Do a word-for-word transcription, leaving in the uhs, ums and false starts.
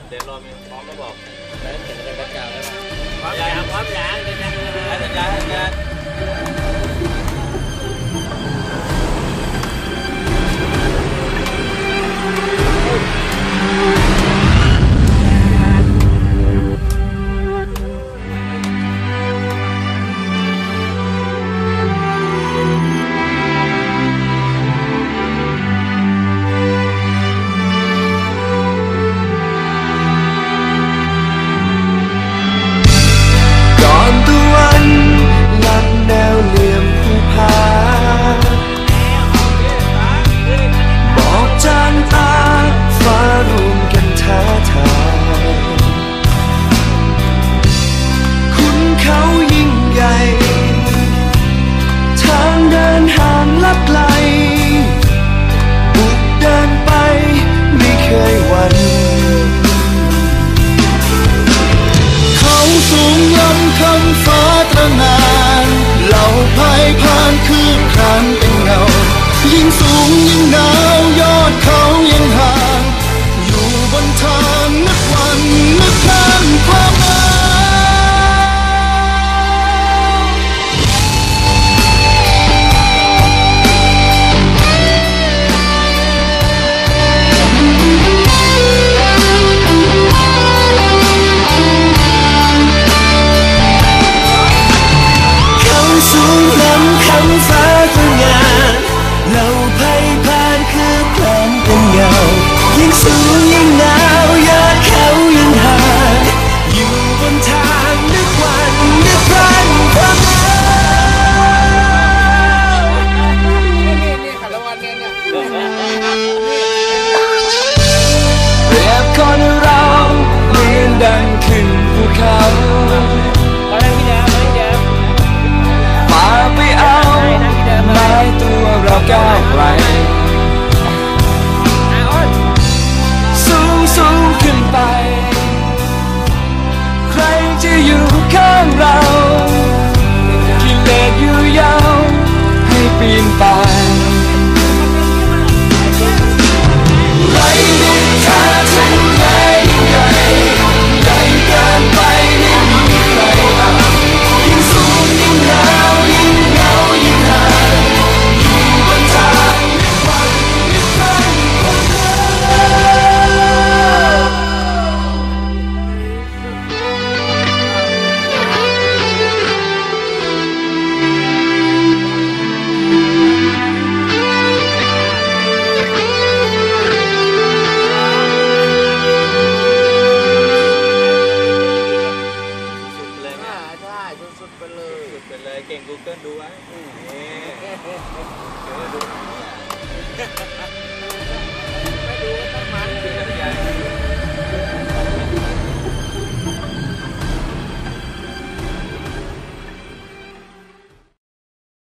เดี๋ยวรอมีพร้อมแล้วบอกแล้วเขียนอะไรประกาศแล้วพร้อมยังพร้อมยังเดี๋ยวจะให้สัญญาให้สัญญาก้าวไกลสูงสูงขึ้นไปใครจะอยู่ข้างเรากิเลสอยู่ยาวให้ปีนไปไรดุจเธอถึงไหนใหญ่ใหญ่เกินไปไม่มีใครเอายิ่งสูงยิ่งหนาวยิ่งเหงายิ่งห่างเก่ง Google ดูไว้